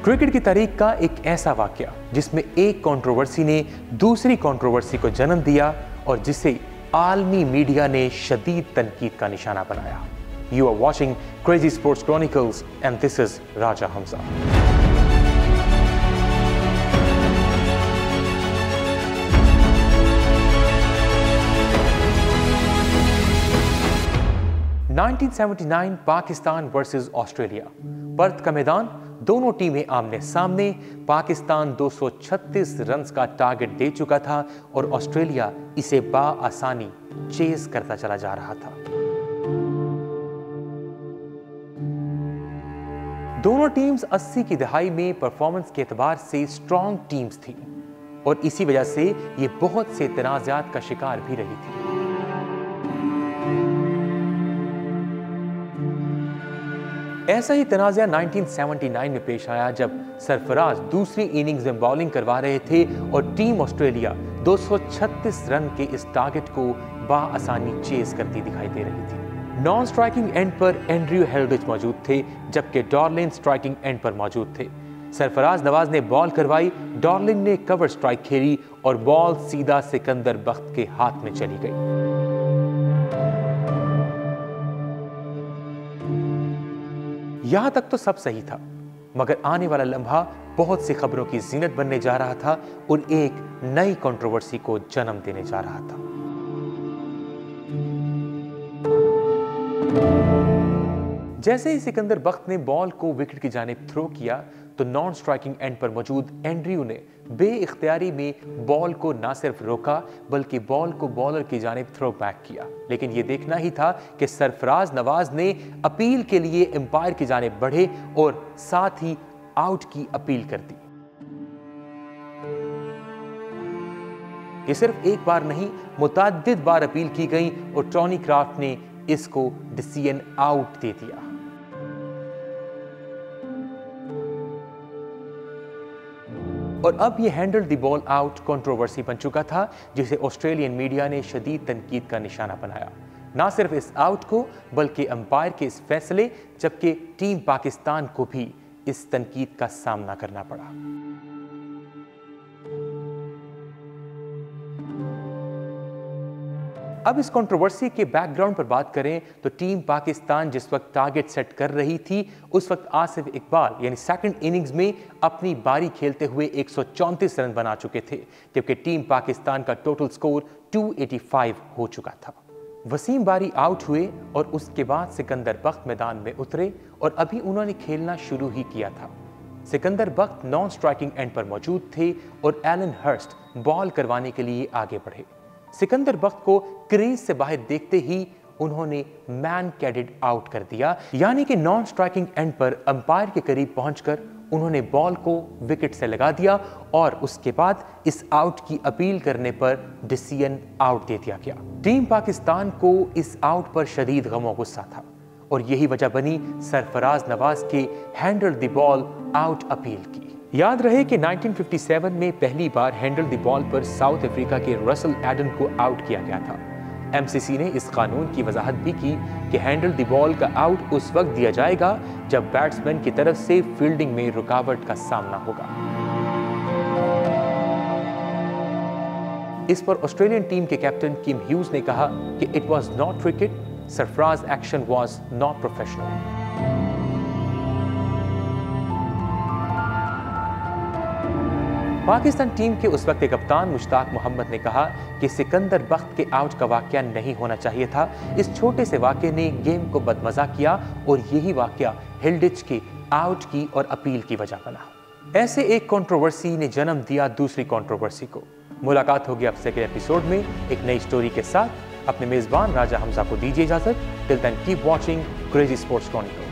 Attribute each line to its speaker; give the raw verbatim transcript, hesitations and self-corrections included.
Speaker 1: Cricket की तारीख का एक ऐसा वाकया जिसमें एक कंट्रोवर्सी ने दूसरी कंट्रोवर्सी को जन्म दिया और जिसे आलमी मीडिया ने शदीद तनकीद का निशाना बनाया। You are watching crazy sports chronicles and this is Raja Hamza. Nineteen seventy nine Pakistan versus Australia. Perth का मैदान, दोनों टीमें आमने सामने। पाकिस्तान दो सौ छत्तीस रन का टारगेट दे चुका था और ऑस्ट्रेलिया इसे बाआसानी चेज करता चला जा रहा था। दोनों टीम्स अस्सी की दहाई में परफॉर्मेंस के एतबार से स्ट्रॉन्ग टीम्स थी और इसी वजह से ये बहुत से तनाज़ात का शिकार भी रही थी। ऐसा ही तनाज़ा नाइनटीन सेवेंटी नाइन में पेश आया जब सरफराज दूसरी इनिंग्स में बॉलिंग करवा रहे थे और टीम ऑस्ट्रेलिया दो सौ छत्तीस रन के इस टारगेट को बाआसानी चेज करती दिखाई दे रही थी। नॉन स्ट्राइकिंग एंड पर एंड्रयू हेल्ड्रिच मौजूद थे जबकि डॉर्लिन स्ट्राइकिंग एंड पर मौजूद थे। सरफराज नवाज ने बॉल करवाई, डॉर्लिन ने कवर स्ट्राइक खेली और बॉल सीधा सिकंदर बख्त के हाथ में चली गई। यहां तक तो सब सही था, मगर आने वाला लम्हा बहुत सी खबरों की जीनत बनने जा रहा था और एक नई कंट्रोवर्सी को जन्म देने जा रहा था। जैसे ही सिकंदर बख्त ने बॉल को विकेट की जानिब थ्रो किया तो नॉन स्ट्राइकिंग एंड पर मौजूद एंड्रयू ने बेइख्तियारी में बॉल को ना सिर्फ रोका बल्कि बॉल को बॉलर की जानिब थ्रो बैक किया। लेकिन यह देखना ही था कि सरफराज नवाज ने अपील के लिए एम्पायर की जानिब बढ़े और साथ ही आउट की अपील कर दी। ये सिर्फ एक बार नहीं, मुतअद्दिद बार अपील की गई और टॉनी क्राफ्ट ने इसको डिसीजन आउट दे दिया। और अब यह handle the ball out controversy बन चुका था जिसे ऑस्ट्रेलियन मीडिया ने शदीद तनकीद का निशाना बनाया। ना सिर्फ इस आउट को बल्कि अंपायर के इस फैसले, जबकि टीम पाकिस्तान को भी इस तनकीद का सामना करना पड़ा। अब इस कंट्रोवर्सी के बैकग्राउंड पर बात करें तो टीम पाकिस्तान जिस वक्त टारगेट सेट कर रही थी उस वक्त आसिफ इकबाल यानी सेकंड इनिंग्स में अपनी बारी खेलते हुए एक सौ चौंतीस रन बना चुके थे, जबकि टीम पाकिस्तान का टोटल स्कोर दो सौ पचासी हो चुका था। वसीम बारी आउट हुए और उसके बाद सिकंदर बख्त मैदान में उतरे और अभी उन्होंने खेलना शुरू ही किया था। Sikandar Bakht non striking end पर मौजूद थे और एलन हर्स्ट बॉल करवाने के लिए आगे बढ़े। सिकंदर बख्त को क्रीज से बाहर देखते ही उन्होंने मैन कैडेड आउट कर दिया, यानी कि नॉन स्ट्राइकिंग एंड पर अंपायर के करीब पहुंचकर उन्होंने बॉल को विकेट से लगा दिया और उसके बाद इस आउट की अपील करने पर डिसीजन आउट दे दिया गया। टीम पाकिस्तान को इस आउट पर शदीद गम और गुस्सा था और यही वजह बनी सरफराज नवाज के handle the ball out appeal की। याद रहे कि नाइनटीन फिफ्टी सेवन में पहली बार हैंडल द बॉल पर साउथ अफ्रीका के रसल एडन को आउट किया गया था। एमसीसी ने इस कानून की वजाहत भी की कि हैंडल द बॉल का आउट उस वक्त दिया जाएगा जब बैट्समैन की तरफ से फील्डिंग में रुकावट का सामना होगा। इस पर ऑस्ट्रेलियन टीम के कैप्टन किम ह्यूज ने कहा कि it was not cricket, Sarfraz action was not professional. Pakistan team के उस वक्त के कप्तान मुश्ताक मोहम्मद ने कहा कि सिकंदर बख्त के आउट का वाकया नहीं होना चाहिए था। इस छोटे से वाकये ने गेम को बदमजा किया और यही वाकया हेल्ड्रिच के आउट की और अपील की वजह बना। ऐसे एक कंट्रोवर्सी ने जन्म दिया दूसरी कंट्रोवर्सी को। मुलाकात होगी अब सेकंड एपिसोड में एक नई स्टोरी के साथ। अपने मेजबान राजा हमजा को दीजिए इजाजत। Till then keep watching crazy sports chronicles.